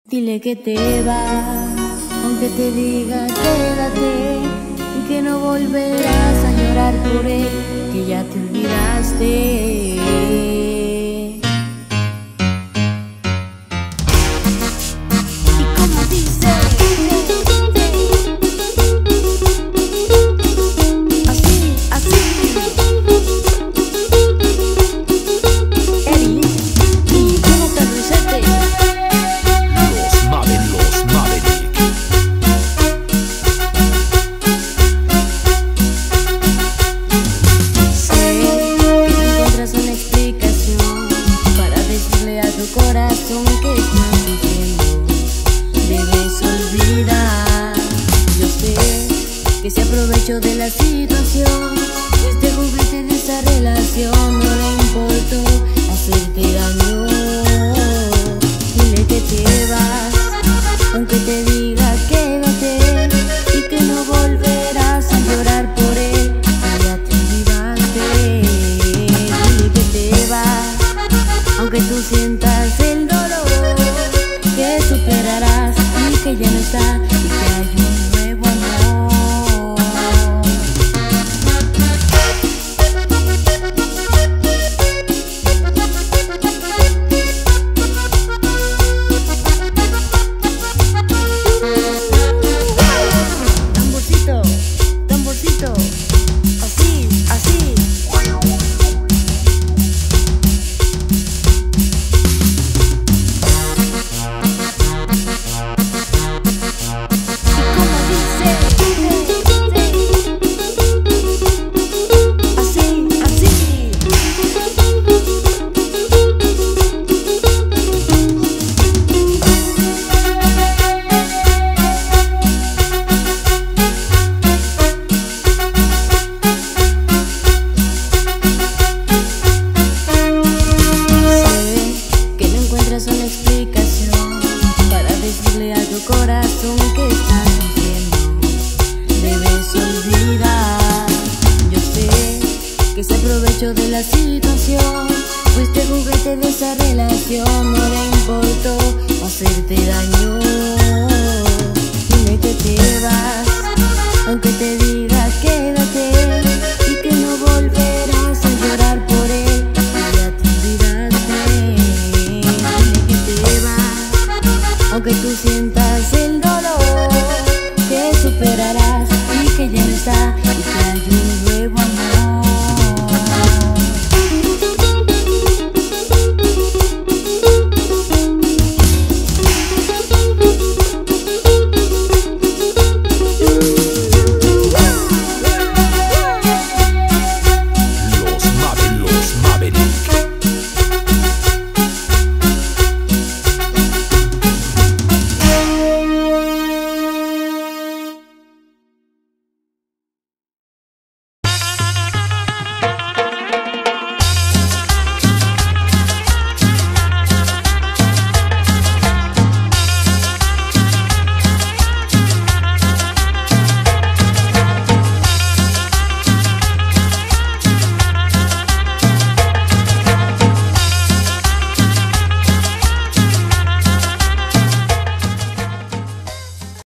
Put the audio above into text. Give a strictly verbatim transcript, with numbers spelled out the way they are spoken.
Dile que te vas, aunque te diga quédate, y que no volverás a llorar por él, que ya te olvidaste. Corazón que estás sufriendo, debes olvidar. Yo sé que se aprovechó de la situación, este juguete de esa relación no le importó hacerte daño. Dile que te vas, aunque te diga quédate, y que no volverás a llorar por él, que ya te olvidaste. Dile que te vas, aunque tú sientas el dolor, que superarás y que ya no está, y que hay un nuevo amor. Tamborcito, tamborcito, así, así. Una explicación para decirle a tu corazón que estás sufriendo, debes olvidar. Yo sé que se aprovechó de la situación, fuiste juguete de esa relación, no le importó hacerte daño. Dile que te vas, aunque te diga quédate, y que no volverás a llorar por él, que ya te olvidaste. Aunque tú sientas el